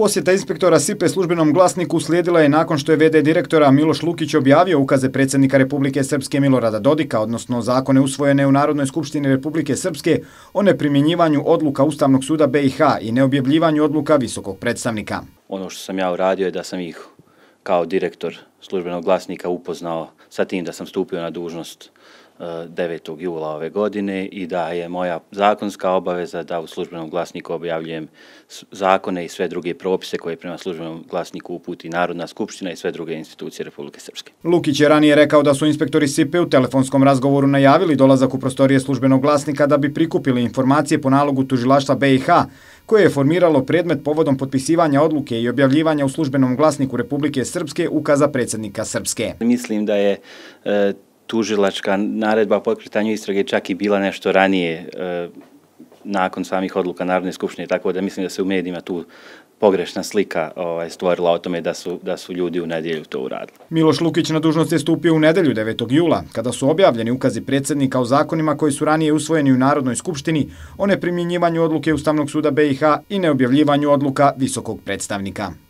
Posjeta inspektora SIPA službenom glasniku uslijedila je nakon što je VD direktora Miloš Lukić objavio ukaze predsjednika Republike Srpske Milorada Dodika, odnosno zakone usvojene u Narodnoj skupštini Republike Srpske o neprimjenjivanju odluka Ustavnog suda BiH i neobjavljivanju odluka visokog predstavnika. Ono što sam ja uradio je da sam ih kao direktor službenog glasnika upoznao sa tim da sam stupio na dužnost 9. jula ove godine i da je moja zakonska obaveza da u službenom glasniku objavljujem zakone i sve druge propise koje prema službenom glasniku uputi Narodna skupština i sve druge institucije Republike Srpske. Lukić je ranije rekao da su inspektori SIPE u telefonskom razgovoru najavili dolazak u prostorije službenog glasnika da bi prikupili informacije po nalogu tužilaštva BiH, koje je formiralo predmet povodom potpisivanja odluke i objavljivanja u službenom glasniku Republike Srpske ukaza predsjednika Srpske. Mislim da je tužilačka naredba o pokretanju istrage čak i bila nešto ranije nakon samih odluka Narodne skupštine, tako da mislim da se u medijima tu pogrešna slika stvorila o tome da su ljudi u nedjelju to uradili. Miloš Lukić na dužnost je stupio u nedjelju 9. jula, kada su objavljeni ukazi predsjednika o zakonima koji su ranije usvojeni u Narodnoj skupštini o neprimjenjivanju odluke Ustavnog suda BiH i neobjavljivanju odluka visokog predstavnika.